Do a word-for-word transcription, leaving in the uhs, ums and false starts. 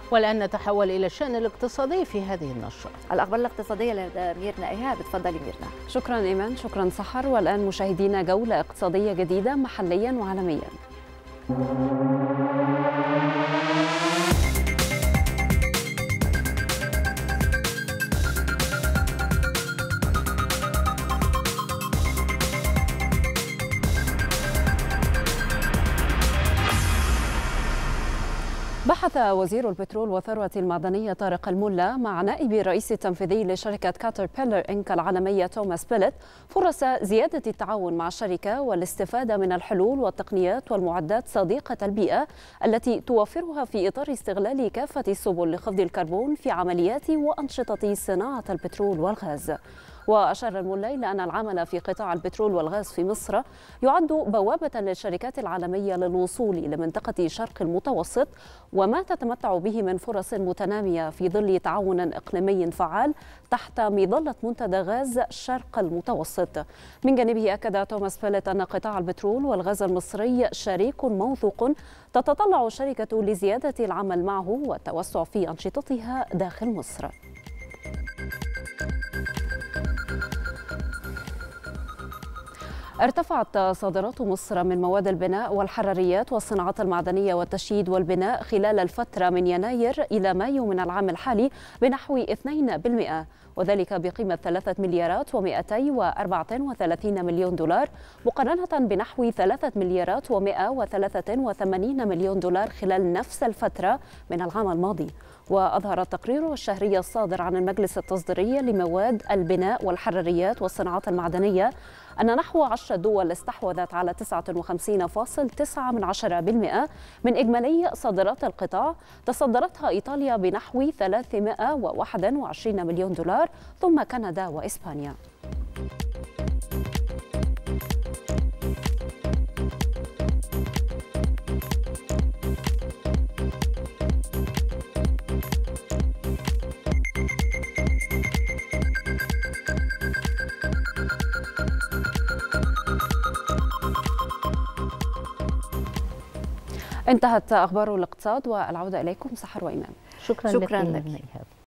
والآن نتحول إلى الشأن الاقتصادي في هذه النشرة. الأخبار الاقتصادية لدى ميرنا إيهاب. اتفضلي ميرنا. شكرا إيمان، شكرا سحر. والآن مشاهدينا جولة اقتصادية جديدة محليا وعالميا. بحث وزير البترول والثروة المعدنية طارق الملا مع نائب الرئيس التنفيذي لشركة كاتربيلر إنك العالمية توماس بيلت فرص زيادة التعاون مع الشركة والاستفادة من الحلول والتقنيات والمعدات صديقة البيئة التي توفرها في إطار استغلال كافة السبل لخفض الكربون في عمليات وأنشطة صناعة البترول والغاز. وأشار الملا إلى أن العمل في قطاع البترول والغاز في مصر يعد بوابة للشركات العالمية للوصول إلى منطقة شرق المتوسط وما تتمتع به من فرص متنامية في ظل تعاون إقليمي فعال تحت مظلة منتدى غاز شرق المتوسط. من جانبه أكد توماس بيلت أن قطاع البترول والغاز المصري شريك موثوق تتطلع الشركة لزيادة العمل معه والتوسع في أنشطتها داخل مصر. ارتفعت صادرات مصر من مواد البناء والحراريات والصناعات المعدنية والتشييد والبناء خلال الفترة من يناير إلى مايو من العام الحالي بنحو اثنين بالمئة، وذلك بقيمة ثلاثة مليارات ومئتي وأربعة وثلاثين مليون دولار مقارنة بنحو ثلاثة مليارات ومئة وثلاثة وثمانين مليون دولار خلال نفس الفترة من العام الماضي. وأظهر التقرير الشهري الصادر عن المجلس التصديري لمواد البناء والحراريات والصناعات المعدنية أن نحو عشر دول استحوذت على تسعة وخمسين فاصلة تسعة بالمئة من إجمالي صادرات القطاع، تصدرتها إيطاليا بنحو ثلاثمئة وواحد وعشرين مليون دولار ثم كندا وإسبانيا. انتهت أخبار الاقتصاد والعودة إليكم سحر وإيمان. شكرا, شكرا لك.